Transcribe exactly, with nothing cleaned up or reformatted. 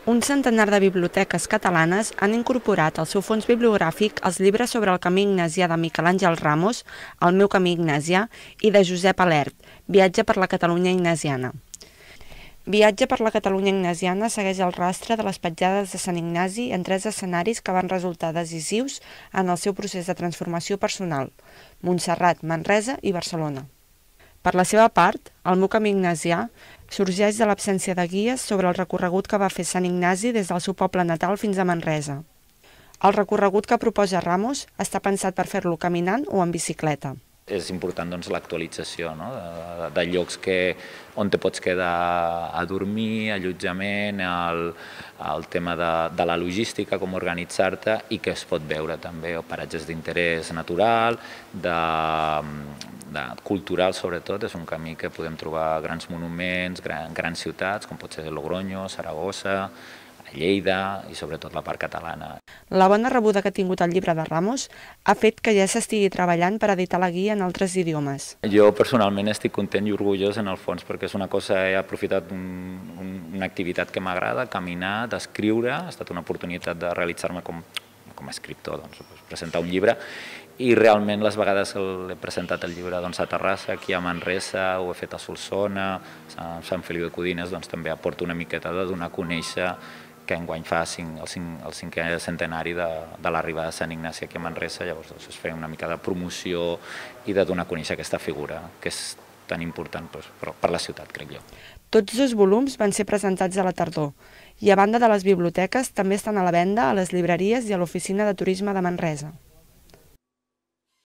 Un centenar de biblioteques catalanes han incorporat al seu fons bibliogràfic els llibres sobre el camí ignasià de Miquel Àngel Ramos, El meu camí ignasià, i de Josep Alert, Viatge per la Catalunya ignasiana. Viatge per la Catalunya ignasiana segueix el rastre de les petjades de Sant Ignasi en tres escenaris que van resultar decisius en el seu procés de transformació personal: Montserrat, Manresa i Barcelona. Per la seva part, El meu camí ignasià sorgeix de l'absència de guies sobre el recorregut que va fer Sant Ignasi des del seu poble natal fins a Manresa. El recorregut que proposa Ramos està pensat per fer-lo caminant o en bicicleta. És important doncs, l'actualització, no? de, de llocs que, on te pots quedar a dormir, allotjament, el, el tema de, de la logística, com organitzar-te i que es pot veure també, o paratges d'interès natural, de, de cultural sobretot. És un camí que podem trobar grans monuments, gran, grans ciutats, com pot ser Logroño, Saragossa, Lleida i sobretot la part catalana. La bona rebuda que ha tingut el llibre de Ramos ha fet que ja s'estigui treballant per editar la guia en altres idiomes. Jo personalment estic content i orgullós en el fons perquè és una cosa, he aprofitat un, un, una activitat que m'agrada, caminar, d'escriure, ha estat una oportunitat de realitzar-me com, com a escriptor, doncs, presentar un llibre, i realment les vegades que he presentat el llibre doncs, a Terrassa, aquí a Manresa, ho he fet a Solsona, a Sant Feliu de Codines, doncs, també aporto una miqueta de donar a conèixer que enguany fa cinc, el, cinc, el cinquè centenari de, de l'arribada de Sant Ignasi aquí a Manresa, llavors doncs, es feia una mica de promoció i de donar a conèixer aquesta figura, que és tan important doncs, per, per la ciutat, crec jo. Tots dos volums van ser presentats a la tardor i, a banda de les biblioteques, també estan a la venda a les llibreries i a l'Oficina de Turisme de Manresa.